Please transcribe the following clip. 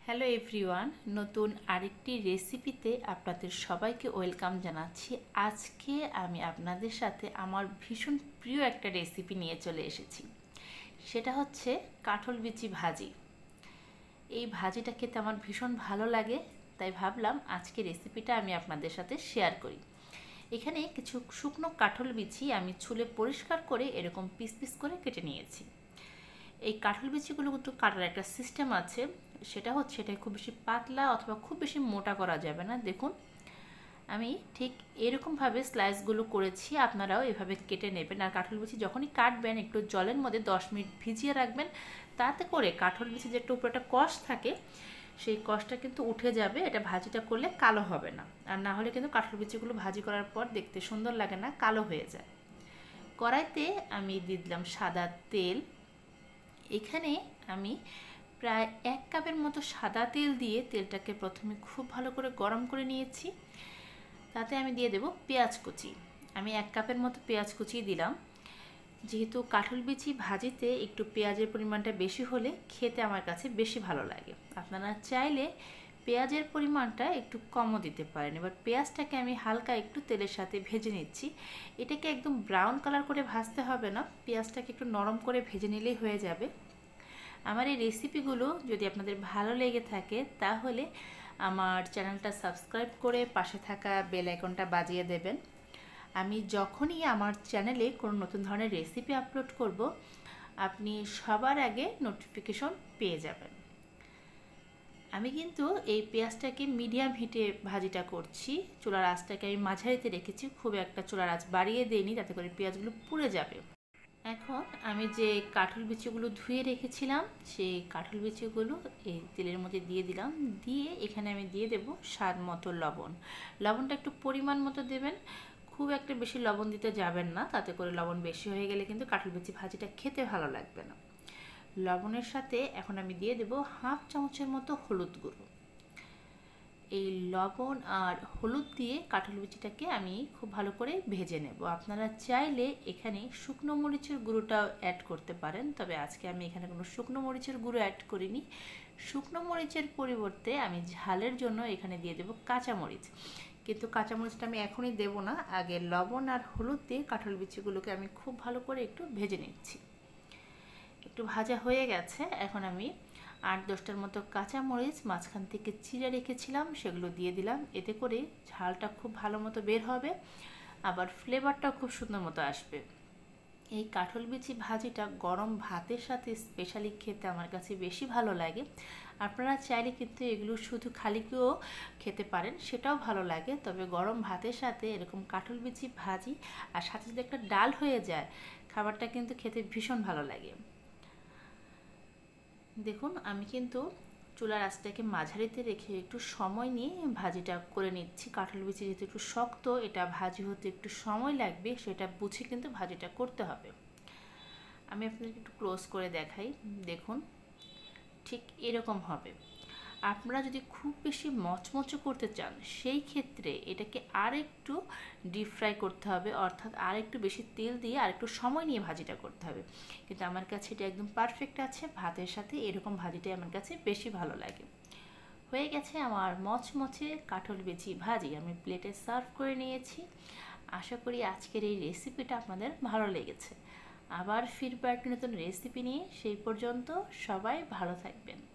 Hello everyone, নতুন আরেকটি রেসিপিতে আপনাদের সবাইকে ওয়েলকাম জানাচ্ছি। আজকে আমি আপনাদের সাথে আমার ভীষণ প্রিয় একটা রেসিপি নিয়ে চলে এসেছি। সেটা হচ্ছে কাঁঠাল বিচি ভাজি। এই ভাজিটা খেতে আমার ভীষণ ভালো লাগে, তাই ভাবলাম আজকে রেসিপিটা আমি আপনাদের সাথে শেয়ার করি। এখানে কিছু শুকনো কাঁঠাল বিচি আমি ছুলে পরিষ্কার করে এরকম পিস পিস করে কেটে নিয়েছি। এই কাঁঠাল বিচিগুলো কিন্তু কাটার একটা সিস্টেম আছে, সেটা হচ্ছে এটা খুব বেশি পাতলা অথবা খুব বেশি মোটা করা যাবে না। দেখুন আমি ঠিক এরকমভাবে স্লাইসগুলো করেছি, আপনারাও এভাবে কেটে নেবেন। আর কাঁঠাল বিচি যখনই কাটবেন একটু জলের মধ্যে 10 মিনিট ভিজিয়ে রাখবেন, তাতে করে কাঁঠাল বিচি যে একটু উপরে একটা কষ থাকে সেই কষটা কিন্তু উঠে যাবে। এটা ভাজিটা করলে কালো হবে না, আর না হলে কিন্তু কাঁঠাল বিচিগুলো ভাজি করার পর দেখতে সুন্দর লাগে না, কালো হয়ে যায়। কড়াইতে আমি দিয়ে দিলাম সাদা তেল। এখানে আমি প্রায় 1 কাপের মতো সাদা তেল দিয়ে তেলটাকে প্রথমে খুব ভালো করে গরম করে নিয়েছি। তাতে আমি দিয়ে দেব পেঁয়াজ কুচি। আমি 1 কাপের মতো পেঁয়াজ কুচি দিলাম। যেহেতু কাঁঠাল বিচি ভাজিতে একটু পেঁয়াজের পরিমাণটা বেশি হলে খেতে আমার কাছে বেশি ভালো লাগে। আপনারা চাইলে পেঁয়াজের পরিমাণটা একটু কমও দিতে পারেন। এবার পেঁয়াজটাকে আমি হালকা একটু তেলের সাথে ভেজে নিচ্ছি। এটাকে একদম ব্রাউন কালার করে ভাজতে হবে না, পেঁয়াজটাকে একটু নরম করে ভেজে নিলেই হয়ে যাবে। আমার এই রেসিপিগুলো যদি আপনাদের ভালো লেগে থাকে তাহলে আমার চ্যানেলটা সাবস্ক্রাইব করে পাশে থাকা বেল আইকনটা বাজিয়ে দেবেন। আমি যখনই আমার চ্যানেলে কোনো নতুন ধরনের রেসিপি আপলোড করব, আপনি সবার আগে নোটিফিকেশন পেয়ে যাবেন। আমি কিন্তু এই পেঁয়াজটাকে মিডিয়াম হিটে ভাজিটা করছি। চুলার আঁচটাকে আমি মাঝারিতে রেখেছি, খুব একটা চুলার আঁচ বাড়িয়ে দিইনি, তাতে করে পেঁয়াজগুলো পুড়ে যাবে। এখন আমি যে কাঁঠাল বিচিগুলো ধুয়ে রেখেছিলাম সেই কাঁঠাল বিচিগুলো এই তেলের মধ্যে দিয়ে দিলাম। দিয়ে এখানে আমি দিয়ে দেব স্বাদ মতো লবণ। লবণটা একটু পরিমাণ মতো দেবেন, খুব একটা বেশি লবণ দিতে যাবেন না, তাতে করে লবণ বেশি হয়ে গেলে কিন্তু কাঁঠাল বিচি ভাজিটা খেতে ভালো লাগবে না। লবণের সাথে এখন আমি দিয়ে দেব হাফ চামচের মতো হলুদ গুঁড়ো। এই লবণ আর হলুদ দিয়ে কাঁঠাল বিচিটাকে আমি খুব ভালো করে ভেজে নেব। আপনারা চাইলে এখানে শুকনো মরিচের গুঁড়োটাও অ্যাড করতে পারেন, তবে আজকে আমি এখানে কোনো শুকনো মরিচের গুঁড়ো অ্যাড করিনি। শুকনো মরিচের পরিবর্তে আমি ঝালের জন্য এখানে দিয়ে দেব কাঁচামরিচ, কিন্তু কাঁচামরিচটা আমি এখনই দেব না। আগে লবণ আর হলুদ দিয়ে কাঁঠাল বিচিগুলোকে আমি খুব ভালো করে একটু ভেজে নিচ্ছি। একটু ভাজা হয়ে গেছে, এখন আমি 8-10টার মতো কাঁচামরিচ মাঝখান থেকে চিড়ে রেখেছিলাম সেগুলো দিয়ে দিলাম। এতে করে ঝালটা খুব ভালো মতো বের হবে, আবার ফ্লেভারটাও খুব সুন্দর মতো আসবে। এই কাঁঠাল বিচি ভাজিটা গরম ভাতের সাথে স্পেশালি খেতে আমার কাছে বেশি ভালো লাগে। আপনারা চাইলে কিন্তু এগুলো শুধু খালিকেও খেতে পারেন, সেটাও ভালো লাগে, তবে গরম ভাতের সাথে এরকম কাঁঠাল বিচি ভাজি আর সাথে যদি একটা ডাল হয়ে যায়, খাবারটা কিন্তু খেতে ভীষণ ভালো লাগে। দেখুন আমি কিন্তু চুলার আঁচটাকে মাঝারিতে রেখে একটু সময় নিয়ে ভাজিটা করে নিচ্ছি। কাঁঠাল বিচি যেহেতু একটু শক্ত, এটা ভাজি হতে একটু সময় লাগবে, সেটা বুঝে কিন্তু ভাজিটা করতে হবে। আমি আপনাদেরকে একটু ক্লোজ করে দেখাই। দেখুন ঠিক এরকম হবে। আপনারা যদি খুব বেশি মচমচে করতে চান সেই ক্ষেত্রে এটাকে আরেকটু ডিপ ফ্রাই করতে হবে, অর্থাৎ আরেকটু বেশি তেল দিয়ে আরেকটু সময় নিয়ে ভাজিটা করতে হবে। কিন্তু আমার কাছে এটা একদম পারফেক্ট আছে, ভাতের সাথে এরকম ভাজিটাই আমার কাছে বেশি ভালো লাগে। হয়ে গেছে আমার মচমচে কাঁঠাল বিচি ভাজি, আমি প্লেটে সার্ভ করে নিয়েছি। আশা করি আজকের এই রেসিপিটা আপনাদের ভালো লেগেছে। আবার ফিরবো একটা নতুন রেসিপি নিয়ে, সেই পর্যন্ত সবাই ভালো থাকবেন।